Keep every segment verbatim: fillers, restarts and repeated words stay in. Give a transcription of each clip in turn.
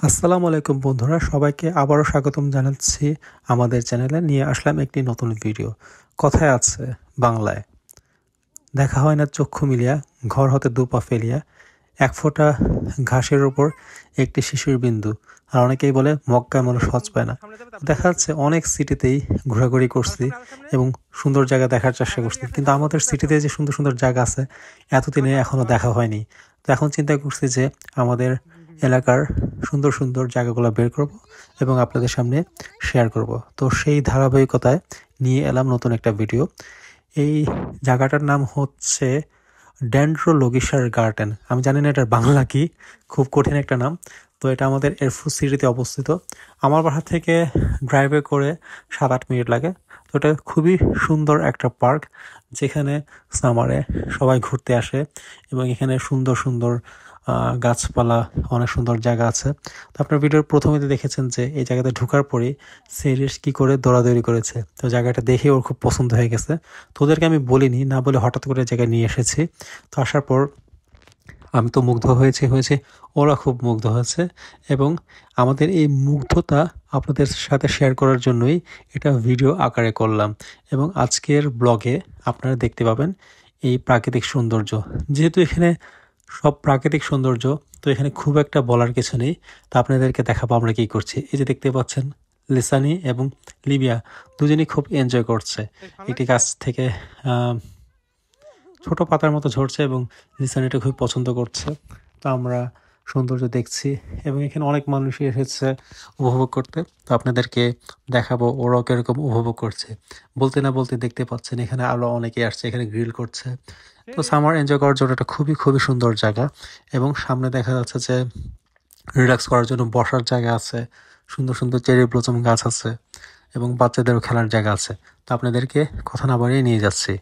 আসসালামু আলাইকুম বন্ধুরা, সবাইকে আবারও স্বাগতম জানাচ্ছি আমাদের চ্যানেলে। নিয়ে আসলাম একটি নতুন ভিডিও। কথায় আছে বাংলায়, দেখা হয় না চক্ষু মিলিয়া, ঘর হতে দু পা ফেলিয়া, এক ফোঁটা ঘাসের ওপর একটি শিশুর বিন্দু। আর অনেকেই বলে মক্কায় মানুষ হজ পায় না। দেখা যাচ্ছে অনেক সিটিতেই ঘোরাঘুরি করছি এবং সুন্দর জায়গা দেখার চেষ্টা করছি, কিন্তু আমাদের সিটিতে যে সুন্দর সুন্দর জায়গা আছে এতদিনে এখনো দেখা হয়নি। তো এখন চিন্তা করছি যে আমাদের এলাকার সুন্দর সুন্দর জায়গাগুলো বের করব এবং আপনাদের সামনে শেয়ার করব। তো সেই ধারাবাহিকতায় নিয়ে এলাম নতুন একটা ভিডিও। এই জায়গাটার নাম হচ্ছে ডেন্ড্রোলগিসার গার্ডেন। আমি জানি না এটার বাংলা কি, খুব কঠিন একটা নাম। তো এটা আমাদের এয়ারফোর্স সিটিতে অবস্থিত। আমার বাসা থেকে ড্রাইভে করে সাত আট মিনিট লাগে। তো এটা খুবই সুন্দর একটা পার্ক, যেখানে সামারে সবাই ঘুরতে আসে এবং এখানে সুন্দর সুন্দর আহ, গাছপালা, অনেক সুন্দর জায়গা আছে। তো আপনার ভিডিওর প্রথমেতে দেখেছেন যে এই জায়গাতে ঢোকার পরেই সিরিস কি করে দৌড়াদৌড়ি করেছে। তো জায়গাটা দেখে ওর খুব পছন্দ হয়ে গেছে। তো ওদেরকে আমি বলিনি, না বলে হঠাৎ করে জায়গায় নিয়ে এসেছি। তো আসার পর আমি তো মুগ্ধ হয়েছি হয়েছে ওরা খুব মুগ্ধ হয়েছে এবং আমাদের এই মুগ্ধতা আপনাদের সাথে শেয়ার করার জন্যই এটা ভিডিও আকারে করলাম। এবং আজকের ব্লগে আপনারা দেখতে পাবেন এই প্রাকৃতিক সৌন্দর্য। যেহেতু এখানে সব প্রাকৃতিক সৌন্দর্য, তো এখানে খুব একটা বলার কিছু নেই। তা আপনাদেরকে দেখাবো আমরা কি করছি। এই যে দেখতে পাচ্ছেন লিসানি এবং লিবিয়া দুজনেই খুব এনজয় করছে। একটি গাছ থেকে আহ ছোট পাতার মতো ঝরছে এবং লিসান এটা খুব পছন্দ করছে। তো আমরা সৌন্দর্য দেখছি এবং এখানে অনেক মানুষই এসেছে উপভোগ করতে। তো আপনাদেরকে দেখাবো ওরাও কিরকম উপভোগ করছে। বলতে না বলতে দেখতে পাচ্ছেন এখানে আরো অনেকে আসছে, এখানে গ্রিল করছে। তো সামার এনজয় করার জন্য এটা খুবই খুবই সুন্দর জায়গা। এবং সামনে দেখা যাচ্ছে যে রিল্যাক্স করার জন্য বসার জায়গা আছে, সুন্দর সুন্দর চেরি ব্লসম গাছ আছে এবং বাচ্চাদেরও খেলার জায়গা আছে। তো আপনাদেরকে কথা না বাড়িয়ে নিয়ে যাচ্ছি।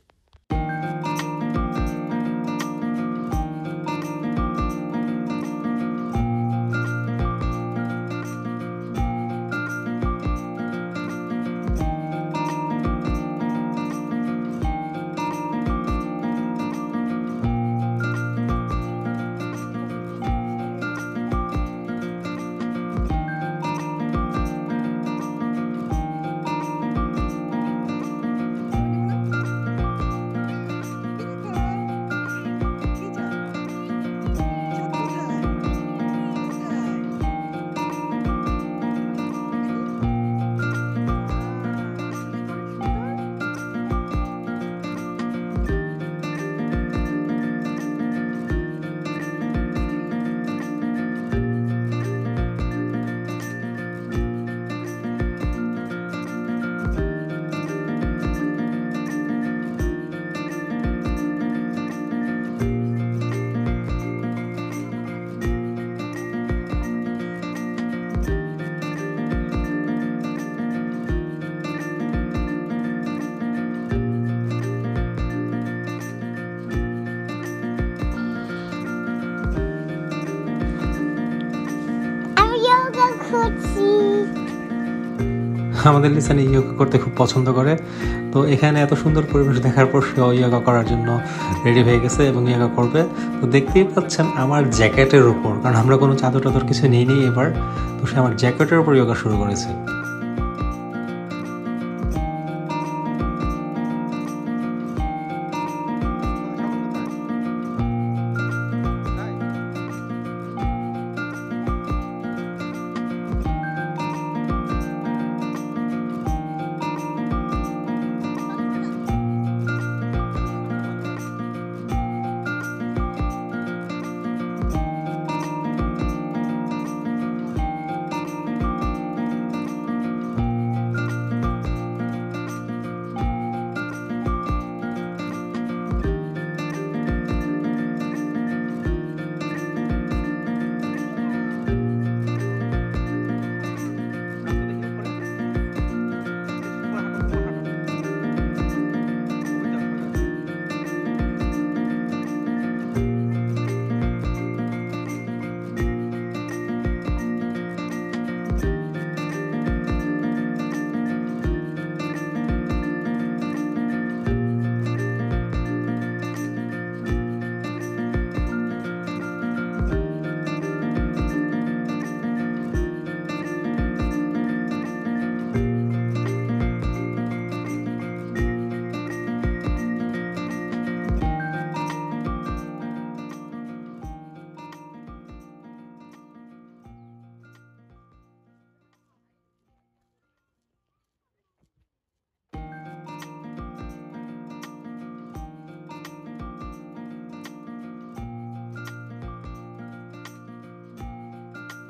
আমাদের লিসানি ইয়োগা করতে খুব পছন্দ করে। তো এখানে এত সুন্দর পরিবেশ দেখার পর সে ইয়োগা করার জন্য রেডি হয়ে গেছে এবং ইয়োগা করবে। তো দেখতেই পাচ্ছেন আমার জ্যাকেটের উপর, কারণ আমরা কোনো চাদর টাদর কিছু নিই নি এবার। তো সে আমার জ্যাকেটের উপর ইয়োগা শুরু করেছে।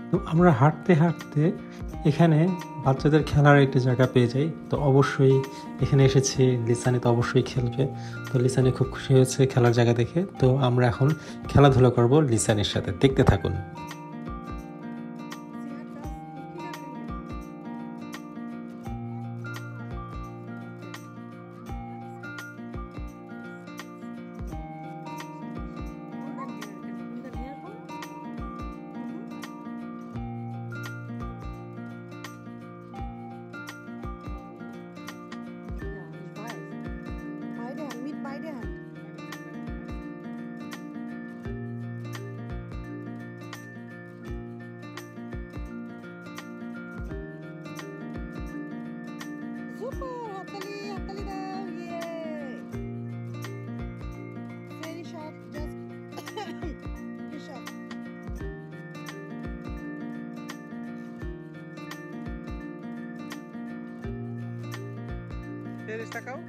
তো আমরা হাঁটতে হাঁটতে এখানে বাচ্চাদের খেলার একটি জায়গা পেয়ে যাই। তো অবশ্যই এখানে এসেছি, লিসানি তো অবশ্যই খেলবে। তো লিসানি খুব খুশি হয়েছে খেলার জায়গা দেখে। তো আমরা এখন খেলাধুলা করব লিসানির সাথে, দেখতে থাকুন। Super! Happily, happily now! Yay! Very short, just very short. Eres tacaw?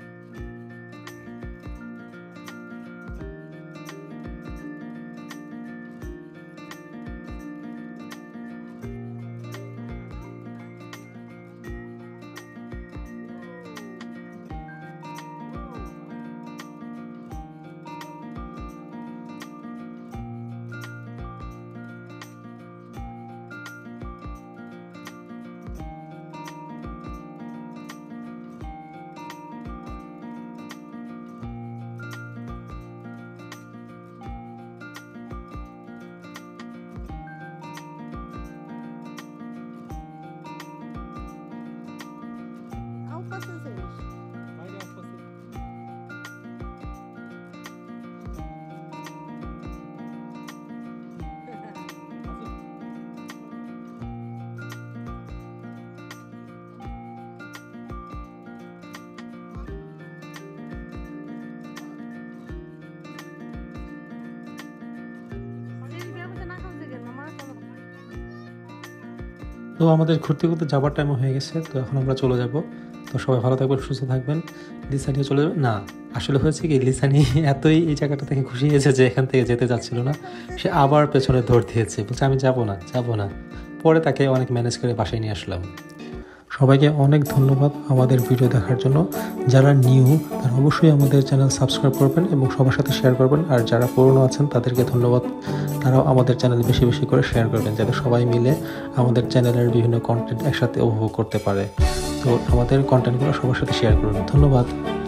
Aufpassen, Senisch. Beide aufpassen. তো আমাদের ঘুরতে ঘুরতে যাবার টাইম হয়ে গেছে। তো এখন আমরা চলে যাব। তো সবাই ভালো থাকবেন, সুস্থ থাকবেন। লিসানিও চলে যাবে না, আসলে হয়েছে কি, লিসানি এতই এই জায়গাটা থেকে খুশি হয়েছে যে এখান থেকে যেতে চাচ্ছিল না। সে আবার পেছনে দৌড় দিয়েছে, বলছে আমি যাব না যাব না। পরে তাকে অনেক ম্যানেজ করে বাসায় নিয়ে আসলাম। সবাইকে অনেক ধন্যবাদ আমাদের ভিডিও দেখার জন্য। যারা নিউ তারা অবশ্যই আমাদের চ্যানেল সাবস্ক্রাইব করবেন এবং সবার সাথে শেয়ার করবেন। আর যারা পুরনো আছেন তাদেরকে ধন্যবাদ, তারাও আমাদের চ্যানেল বেশি বেশি করে শেয়ার করবেন, যাতে সবাই মিলে আমাদের চ্যানেলের বিভিন্ন কন্টেন্ট একসাথে উপভোগ করতে পারে। তো আমাদের কন্টেন্টগুলো সবার সাথে শেয়ার করবেন। ধন্যবাদ।